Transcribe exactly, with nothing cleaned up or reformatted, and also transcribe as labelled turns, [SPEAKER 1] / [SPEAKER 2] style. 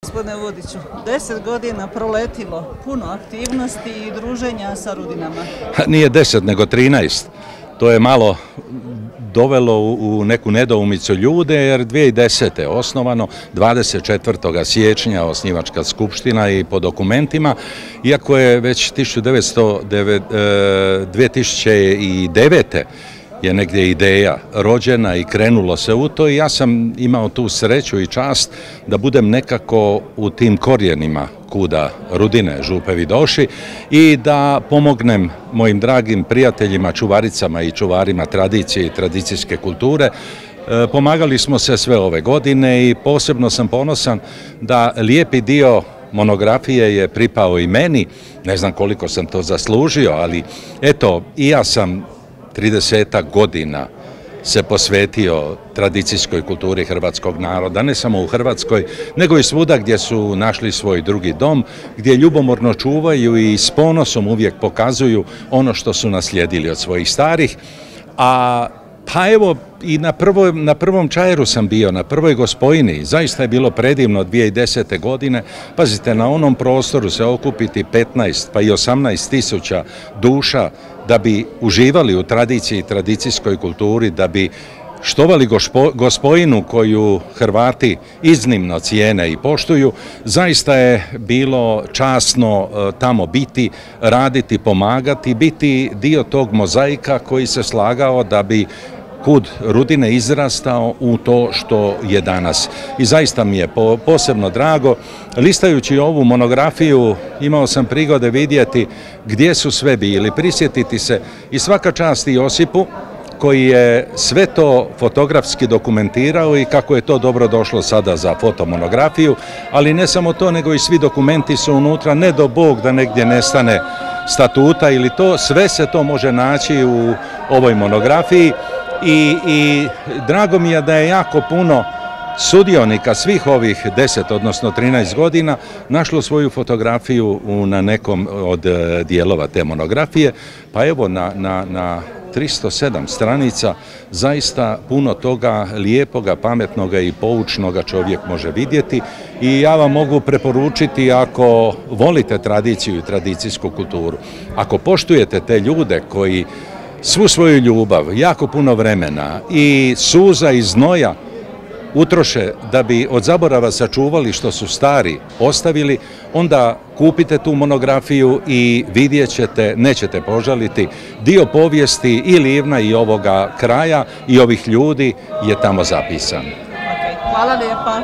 [SPEAKER 1] Gospodine Vudiću, deset godina proletilo, puno aktivnosti i druženja sa Rudinama.
[SPEAKER 2] Nije deset, nego trinaest. To je malo dovelo u neku nedoumicu ljude, jer dvije tisuće desete. osnovano, dvadeset četvrtog siječnja osnivačka skupština i po dokumentima, iako je već dvije tisuće devete. je negdje ideja rođena i krenulo se u to i ja sam imao tu sreću i čast da budem nekako u tim korijenima kuda Rudine, Župe Vidoši i da pomognem mojim dragim prijateljima, čuvaricama i čuvarima tradicije i tradicijske kulture. Pomagali smo se sve ove godine i posebno sam ponosan da lijepi dio monografije je pripao i meni, ne znam koliko sam to zaslužio, ali eto, i ja sam tridesetak godina se posvetio tradicijskoj kulturi hrvatskog naroda, ne samo u Hrvatskoj, nego i svuda gdje su našli svoj drugi dom, gdje ljubomorno čuvaju i s ponosom uvijek pokazuju ono što su naslijedili od svojih starih. A pa evo, i na, prvoj, na prvom Čajeru sam bio, na prvoj Gospojini, zaista je bilo predivno dvije tisuće desete. godine. Pazite, na onom prostoru se okupiti petnaest pa i osamnaest tisuća duša da bi uživali u tradiciji i tradicijskoj kulturi, da bi štovali Gospojinu koju Hrvati iznimno cijene i poštuju. Zaista je bilo časno tamo biti, raditi, pomagati, biti dio tog mozaika koji se slagao da bi kud Rudine izrastao u to što je danas. I zaista mi je posebno drago. Listajući ovu monografiju imao sam prigode vidjeti gdje su sve bili, prisjetiti se i svaka čast Josipu koji je sve to fotografski dokumentirao i kako je to dobro došlo sada za fotomonografiju, ali ne samo to, nego i svi dokumenti su unutra, ne do Bog da negdje nestane statuta ili to, sve se to može naći u ovoj monografiji i, i drago mi je da je jako puno sudionika svih ovih deset, odnosno trinaest godina našlo svoju fotografiju na nekom od dijelova te monografije, pa evo na, na, na tristo sedam stranica zaista puno toga lijepoga, pametnoga i poučnoga čovjek može vidjeti i ja vam mogu preporučiti, ako volite tradiciju i tradicijsku kulturu, ako poštujete te ljude koji svu svoju ljubav, jako puno vremena i suza i znoja utroše da bi od zaborava sačuvali što su stari ostavili, onda kupite tu monografiju i vidjet ćete, nećete požaliti, dio povijesti i Livna i ovoga kraja i ovih ljudi je tamo zapisan.
[SPEAKER 1] Okay, hvala lijepa.